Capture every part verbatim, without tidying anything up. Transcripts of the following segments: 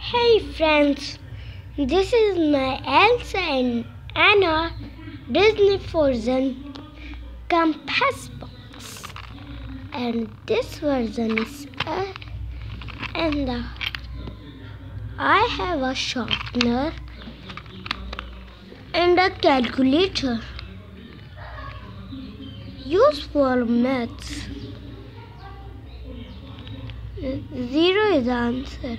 Hey friends, this is my Elsa and Anna Disney Frozen compass box, and this version is uh, and uh, I have a sharpener and a calculator used for maths. Zero is the answer.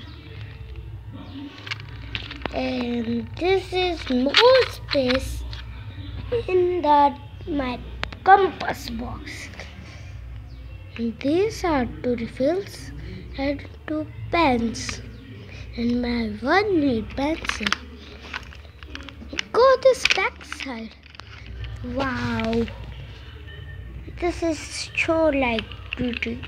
And this is more space in that my compass box. These are two refills and two pens, and my one need pencil. Go this back side. Wow, this is so like beauty.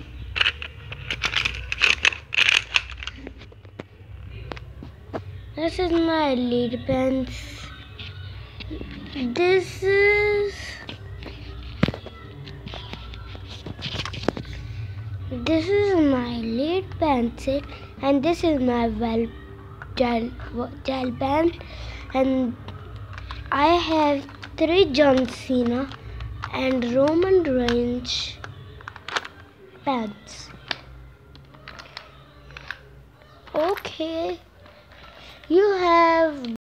This is my lead pens. This is this is my lead pencil, and this is my well gel gel pen, and I have three John Cena and Roman Reigns pens. Okay, you have